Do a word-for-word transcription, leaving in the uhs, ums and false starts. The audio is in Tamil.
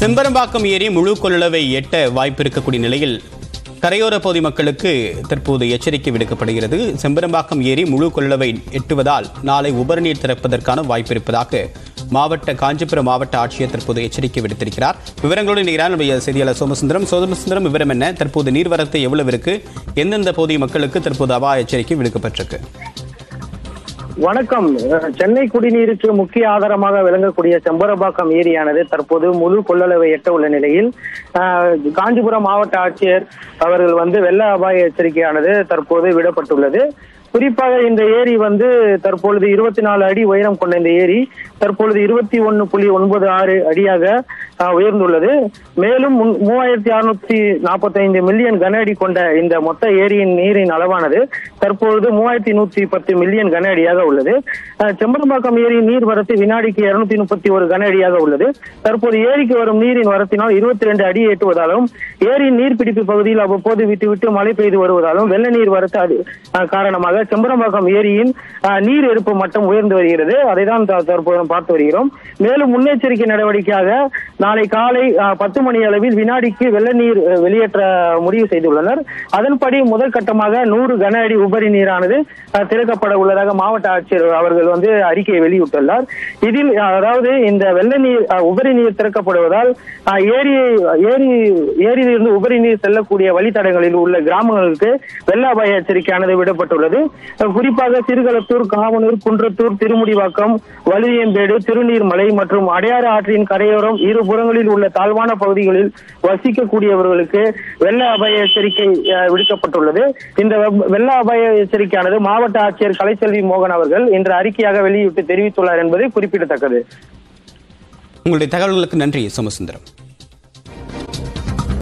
செம்பரம்பாக்கம் ஏரி முழு கொள்ளளவை எட்ட வாய்ப்பு இருக்கக்கூடிய நிலையில் கரையோர பகுதி மக்களுக்கு தற்போது எச்சரிக்கை விடுக்கப்படுகிறது. செம்பரம்பாக்கம் ஏரி முழு கொள்ளளவை எட்டுவதால் நாளை உபரிநீர் திறப்பதற்கான வாய்ப்பு இருப்பதாக மாவட்ட காஞ்சிபுரம் மாவட்ட ஆட்சியர் தற்போது எச்சரிக்கை விடுத்திருக்கிறார். விவரங்களோடு நம்முடைய செய்தியாளர் சோமசுந்தரம். சோமசுந்தரம், விவரம் என்ன? தற்போது நீர்வரத்து எவ்வளவு இருக்கு? எந்தெந்த பகுதி மக்களுக்கு தற்போது அபாய எச்சரிக்கை விடுக்கப்பட்டிருக்கு? வணக்கம். சென்னை குடிநீருக்கு முக்கிய ஆதாரமாக விளங்கக்கூடிய செம்பரம்பாக்கம் ஏரியானது தற்போது முழு கொள்ளளவை எட்ட உள்ள நிலையில் காஞ்சிபுரம் மாவட்ட ஆட்சியர் அவர்கள் வந்து வெள்ள அபாய எச்சரிக்கையானது தற்போது விடப்பட்டுள்ளது. குறிப்பாக இந்த ஏரி வந்து தற்பொழுது இருபத்தி நாலு அடி உயரம் கொண்ட இந்த ஏரி தற்பொழுது இருபத்தி ஒன்னு புள்ளி ஒன்பது ஆறு அடியாக உயர்ந்துள்ளது. மேலும் மூவாயிரத்தி அறுநூத்தி நாற்பத்தி ஐந்து மில்லியன் கன அடி கொண்ட இந்த மொத்த ஏரியின் நீரின் அளவானது தற்பொழுது மூவாயிரத்தி நூத்தி பத்து மில்லியன் கன அடியாக உள்ளது. செம்பரம்பாக்கம் ஏரியின் நீர் வரத்து வினாடிக்கு இருநூத்தி முப்பத்தி ஒரு கன அடியாக உள்ளது. தற்போது ஏரிக்கு வரும் நீரின் வரத்தினால் இருபத்தி ரெண்டு அடியை எட்டுவதாலும் ஏரியின் நீர்பிடிப்பு பகுதியில் அவ்வப்போது விட்டு விட்டு மழை பெய்து வருவதாலும் வெள்ள நீர் வரத்து காரணமாக செம்பரம்பாக்கம் ஏரியின் நீர் இருப்பு மட்டம் உயர்ந்து வருகிறது. அதைதான் தற்போது பார்த்து வருகிறோம். மேலும் முன்னெச்சரிக்கை நடவடிக்கையாக நாளை காலை பத்து மணி அளவில் வினாடிக்கு வெள்ள நீர் வெளியேற்ற முடிவு செய்துள்ளனர். அதன்படி முதல் கட்டமாக நூறு கன அடி உபரி நீரானது திறக்கப்பட உள்ளதாக மாவட்ட ஆட்சியர் அவர்கள் வந்து அறிக்கையை வெளியிட்டுள்ளார். இதில் அதாவது இந்த வெள்ள நீர் உபரி நீர் திறக்கப்படுவதால் ஏரி ஏரி ஏரியிலிருந்து உபரி நீர் செல்லக்கூடிய வழித்தடங்களில் உள்ள கிராமங்களுக்கு வெள்ள அபாய எச்சரிக்கையானது விடப்பட்டுள்ளது. குறிப்பாக சிறுகளத்தூர், காவனூர், குன்றத்தூர், திருமுடிவாக்கம், வலியம்பேடு, திருநீர்மலை மற்றும் அடையாறு ஆற்றின் கரையோரம் இரு புறங்களில் உள்ள தாழ்வான பகுதிகளில் வசிக்கக்கூடியவர்களுக்கு வெள்ள அபாய எச்சரிக்கை விடுக்கப்பட்டுள்ளது. இந்த வெள்ள அபாய எச்சரிக்கையானது மாவட்ட ஆட்சியர் கலைச்செல்வி மோகன் அவர்கள் இன்று அறிக்கையாக வெளியிட்டு தெரிவித்துள்ளார் என்பது குறிப்பிடத்தக்கது. உங்களுடைய தகவல்களுக்கு நன்றி சோமசுந்தரம்.